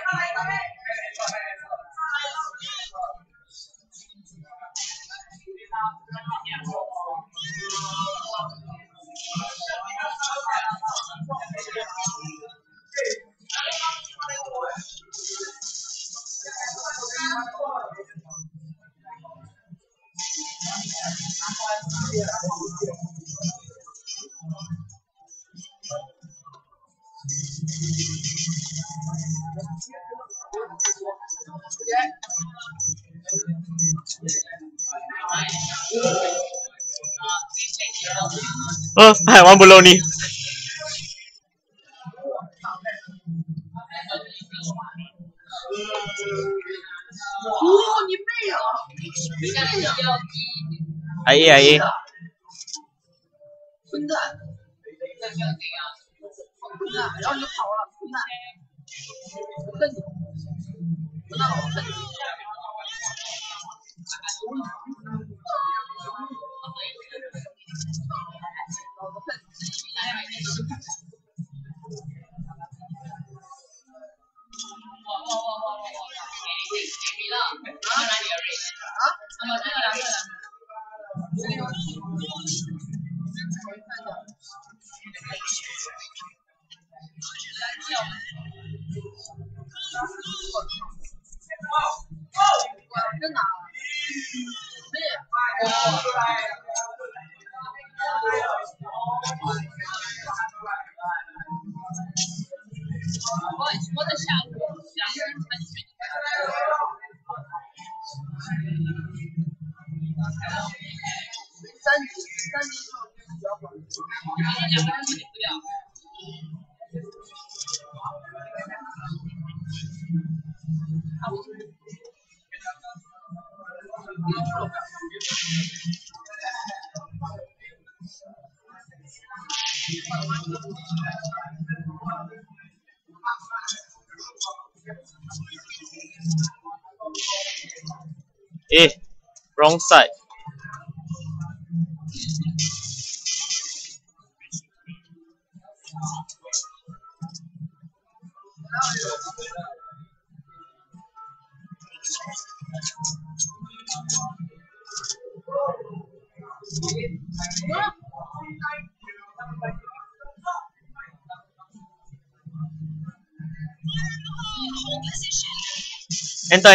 I have one bologna. I eat. 混蛋！混蛋！然后你就跑了，混蛋！我恨你！混蛋！我恨你！真的？我在下午2个人参选。3级之后比较管。2个人不掉。 Wrong side. Enter.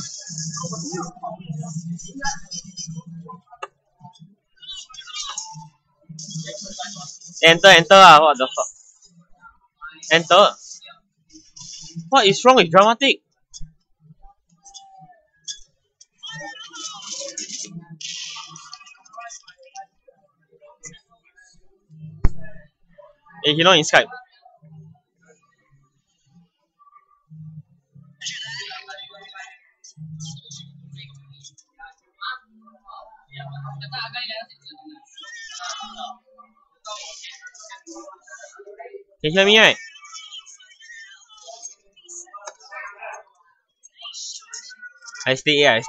Enter. What the fuck? Enter. What is wrong with dramatic? He not in Skype. Can you hear me, right? I stay A.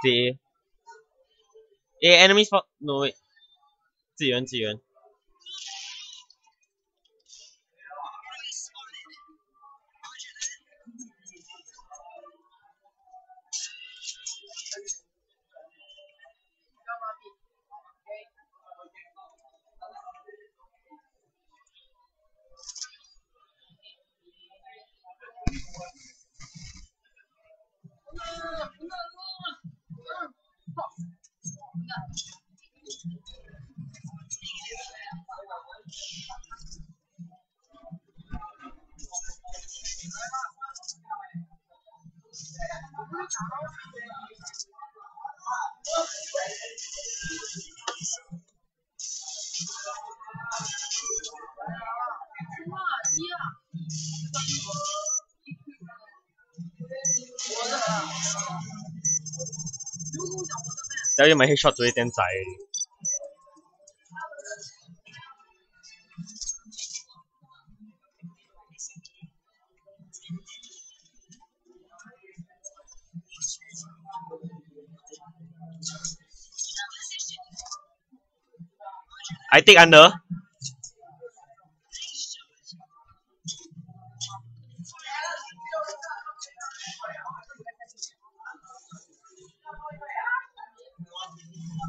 Enemy spot. No wait. 支援。Tell you my headshot 做一點仔。I take under.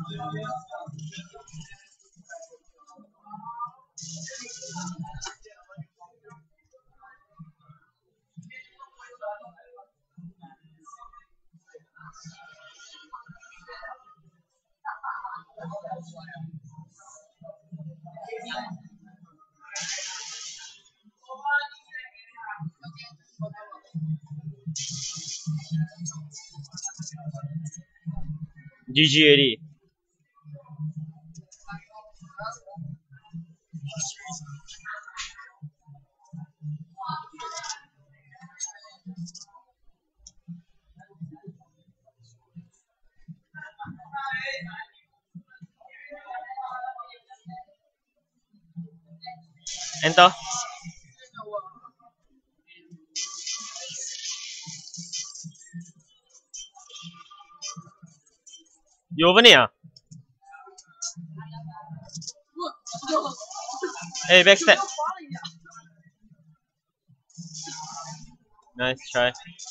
GG already. Enter. You open it, ah? Hey, backstep. Nice try.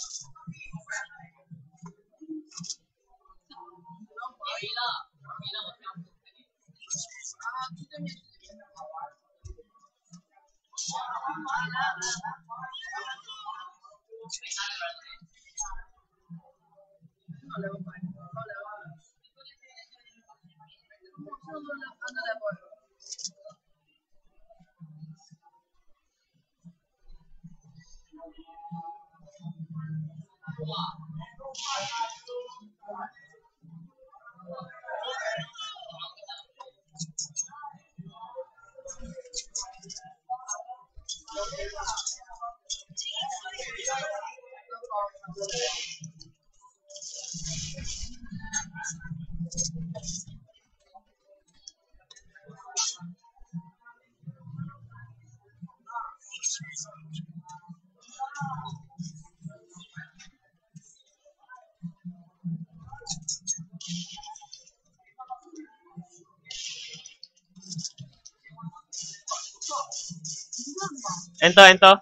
Enter, enter.